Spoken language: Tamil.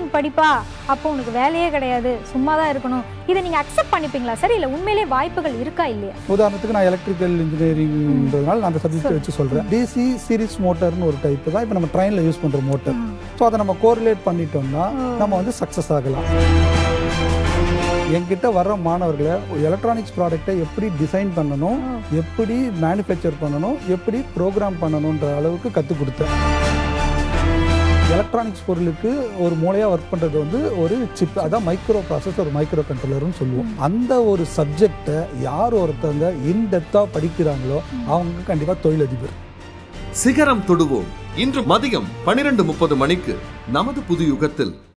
இன்ஜினியரிங் படிப்பா, அப்போ உனக்கு வேலையே கிடையாது, சும்மா தான் இருக்கணும், இதை நீங்கள் அக்செப்ட் பண்ணிப்பீங்களா சார்? இல்லை உண்மையிலே வாய்ப்புகள் இருக்கா இல்லையா? உதாரணத்துக்கு நான் எலக்ட்ரிக்கல் இன்ஜினியரிங்ன்றதுனால நான் அந்த சப்ஜெக்ட் வச்சு சொல்கிறேன். டிசி சீரிஸ் மோட்டர்னு ஒரு டைப்பு தான் இப்போ நம்ம ட்ரெயினில் யூஸ் பண்ணுற மோட்டர். ஸோ அதை நம்ம கோரிலேட் பண்ணிட்டோம்னா நம்ம வந்து சக்ஸஸ் ஆகலாம். என்கிட்ட வர்ற மாணவர்களை எலக்ட்ரானிக்ஸ் ப்ராடக்டை எப்படி டிசைன் பண்ணணும், எப்படி மேனுஃபேக்சர் பண்ணணும், எப்படி ப்ரோக்ராம் பண்ணணுன்ற அளவுக்கு கற்றுக் கொடுத்தேன். எலக்ட்ரானிக்ஸ் பொருளுக்கு ஒரு மூளையாக ஒர்க் பண்ணுறது வந்து ஒரு சிப், அதான் மைக்ரோ ப்ராசஸ், ஒரு மைக்ரோ கண்ட்ரோலர்னு சொல்லுவோம். அந்த ஒரு சப்ஜெக்டை யார் ஒருத்தவங்க இன்டெப்த்தாக படிக்கிறாங்களோ அவங்க கண்டிப்பாக தொழிலதிபர். சிகரம் தொடுவோம். இன்று மதியம் 12:30 மணிக்கு நமது புது யுகத்தில்.